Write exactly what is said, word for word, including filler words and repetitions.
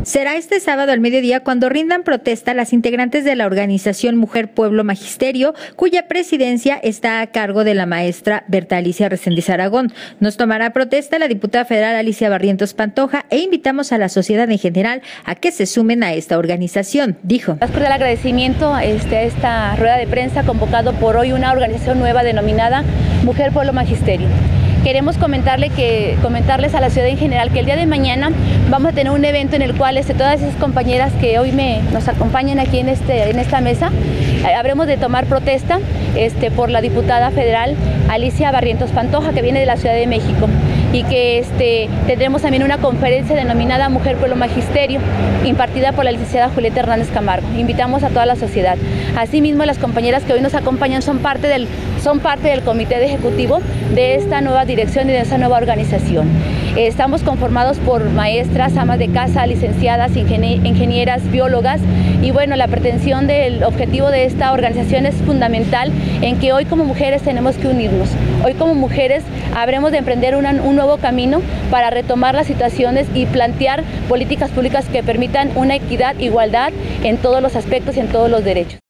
Será este sábado al mediodía cuando rindan protesta las integrantes de la organización Mujer Pueblo Magisterio, cuya presidencia está a cargo de la maestra Berta Alicia Reséndiz Aragón. Nos tomará protesta la diputada federal Alicia Barrientos Pantoja e invitamos a la sociedad en general a que se sumen a esta organización, dijo. Por el agradecimiento este, a esta rueda de prensa convocado por hoy una organización nueva denominada Mujer Pueblo Magisterio. Queremos comentarle que, comentarles a la ciudad en general que el día de mañana vamos a tener un evento en el cual este, todas esas compañeras que hoy me, nos acompañan aquí en, este, en esta mesa, eh, habremos de tomar protesta este, por la diputada federal Alicia Barrientos Pantoja, que viene de la Ciudad de México, y que este, tendremos también una conferencia denominada Mujer Pueblo Magisterio, impartida por la licenciada Julieta Hernández Camargo. Invitamos a toda la sociedad. Asimismo, las compañeras que hoy nos acompañan son parte del, son parte del comité de ejecutivo de esta nueva dirección y de esta nueva organización. Estamos conformados por maestras, amas de casa, licenciadas, ingenieras, biólogas, y bueno, la pretensión del objetivo de esta organización es fundamental en que hoy como mujeres tenemos que unirnos. Hoy como mujeres habremos de emprender una, un nuevo camino para retomar las situaciones y plantear políticas públicas que permitan una equidad, igualdad en todos los aspectos y en todos los derechos.